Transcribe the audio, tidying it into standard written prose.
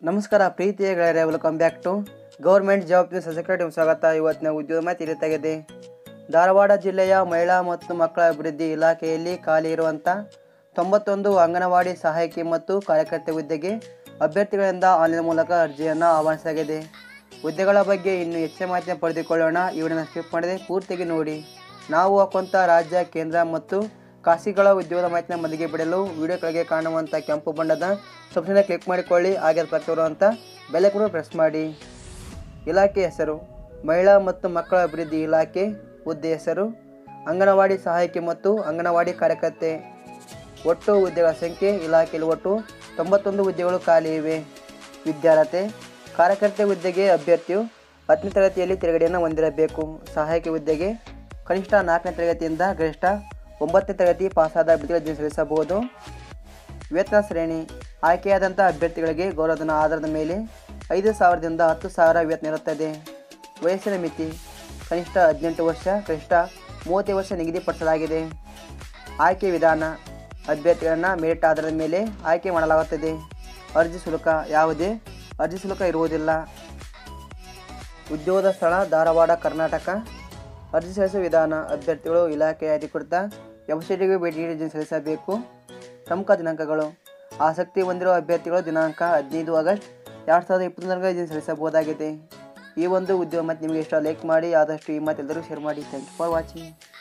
ನಮಸ್ಕಾರ ಪ್ರೀತಿಯ ಗೆಳೆಯರೇ, welcome back to government job news secretary. ಸ್ವಾಗತ. ಇವತ್ತಿನ ಉದ್ಯೋಗ ಮಾಹಿತಿ ರೀತಿಯಾಗಿದೆ. ಧಾರವಾಡ ಜಿಲ್ಲೆಯ ಮಹಿಳಾ ಮತ್ತು ಮಕ್ಕಳ ಅಭಿವೃದ್ಧಿ ಇಲಾಖೆಯಲ್ಲಿ ಖಾಲಿ ಇರುವಂಥ 91 ಅಂಗನವಾಡಿ ಸಹಾಯಕಿ ಮತ್ತು ಕಾರ್ಯಕರ್ತೆ ಹುದ್ದೆಗೆ ಅಭ್ಯರ್ಥಿಗಳಿಂದ ಆನ್ಲೈನ್ ಮೂಲಕ ಅರ್ಜಿಯನ್ನು ಆಹ್ವಾನಿಸಲಾಗಿದೆ. ಹುದ್ದೆಗಳ ಬಗ್ಗೆ ಇನ್ನೂ ಹೆಚ್ಚಿನ ಮಾಹಿತಿಯನ್ನು ಪಡೆದುಕೊಳ್ಳೋಣ. ಈ ವಿಡಿಯೋನ ಸ್ಕಿಪ್ ಮಾಡದೆ ಪೂರ್ತಿಯಾಗಿ ನೋಡಿ. ನಾವು ಹಾಕುವಂಥ ರಾಜ್ಯ, ಕೇಂದ್ರ ಮತ್ತು ಖಾಸಗಿಗಳ ಉದ್ಯೋಗದ ಮಾಹಿತಿನ ಮೊದಲಿಗೆ ಬಿಡಲು ವಿಡಿಯೋ ಕೆಳಗೆ ಕಾಣುವಂಥ ಕೆಂಪು ಬಣ್ಣದ ಸಬ್ಸ್ಕ್ರೈಬ್ ಕ್ಲಿಕ್ ಮಾಡಿಕೊಳ್ಳಿ. ಹಾಗೆ ಪಕ್ಕ ಇರುವಂಥ ಬೆಲ್ ಐಕಾನ್ ಪ್ರೆಸ್ ಮಾಡಿ. ಇಲಾಖೆ ಹೆಸರು ಮಹಿಳಾ ಮತ್ತು ಮಕ್ಕಳ ಅಭಿವೃದ್ಧಿ ಇಲಾಖೆ. ಹುದ್ದೆ ಹೆಸರು ಅಂಗನವಾಡಿ ಸಹಾಯಕಿ ಮತ್ತು ಅಂಗನವಾಡಿ ಕಾರ್ಯಕರ್ತೆ. ಒಟ್ಟು ಹುದ್ದೆಗಳ ಸಂಖ್ಯೆ ಇಲಾಖೆಯಲ್ಲಿ ಒಟ್ಟು 91 ಹುದ್ದೆಗಳು ಖಾಲಿ ಇವೆ. ವಿದ್ಯಾರ್ಹತೆ ಕಾರ್ಯಕರ್ತೆ ಹುದ್ದೆಗೆ ಅಭ್ಯರ್ಥಿಯು 10ನೇ ತರಗತಿಯಲ್ಲಿ ತೇರ್ಗಡೆಯನ್ನು ಹೊಂದಿರಬೇಕು. ಸಹಾಯಕಿ ಹುದ್ದೆಗೆ ಕನಿಷ್ಠ 4ನೇ ತರಗತಿಯಿಂದ ಗರಿಷ್ಠ 9ನೇ ತರಗತಿ ಪಾಸಾದ ಅಭ್ಯರ್ಥಿಗಳು ಸಲ್ಲಿಸಬಹುದು. ವೇತನ ಶ್ರೇಣಿ ಆಯ್ಕೆಯಾದಂಥ ಅಭ್ಯರ್ಥಿಗಳಿಗೆ ಗೌರವಧನ ಆಧಾರದ ಮೇಲೆ 5,000ದಿಂದ 10,000 ವೇತನ ಇರುತ್ತದೆ. ವಯಸ್ಸಿನ ಮಿತಿ ಕನಿಷ್ಠ 18 ವರ್ಷ, ಕನಿಷ್ಠ 30 ವರ್ಷ ನಿಗದಿಪಡಿಸಲಾಗಿದೆ. ಆಯ್ಕೆ ವಿಧಾನ ಅಭ್ಯರ್ಥಿಗಳನ್ನು ಮೆರಿಟ್ ಆಧಾರದ ಮೇಲೆ ಆಯ್ಕೆ ಮಾಡಲಾಗುತ್ತದೆ. ಅರ್ಜಿ ಶುಲ್ಕ ಯಾವುದೇ ಅರ್ಜಿ ಶುಲ್ಕ ಇರುವುದಿಲ್ಲ. ಉದ್ಯೋಗದ ಸ್ಥಳ ಧಾರವಾಡ, ಕರ್ನಾಟಕ. ಅರ್ಜಿ ಸಲ್ಲಿಸುವ ವಿಧಾನ ಅಭ್ಯರ್ಥಿಗಳು ಇಲಾಖೆಯ ಅಧಿಕೃತ ವೆಬ್ಸೈಟ್ಗೆ ಭೇಟಿ ನೀಡಿ ಅರ್ಜಿ ಸಲ್ಲಿಸಬೇಕು. ಪ್ರಮುಖ ದಿನಾಂಕಗಳು ಆಸಕ್ತಿ ಹೊಂದಿರುವ ಅಭ್ಯರ್ಥಿಗಳು ದಿನಾಂಕ 15 ಆಗಸ್ಟ್ 2021 ಅರ್ಜಿ ಸಲ್ಲಿಸಬಹುದಾಗಿದೆ. ಈ ಒಂದು ಉದ್ಯೋಗ ಮತ್ತು ನಿಮಗೆ ಇಷ್ಟ ಲೈಕ್ ಮಾಡಿ, ಆದಷ್ಟು ಈ ಮಾತು ಎಲ್ಲರಿಗೂ ಶೇರ್ ಮಾಡಿ. Thank you for watching.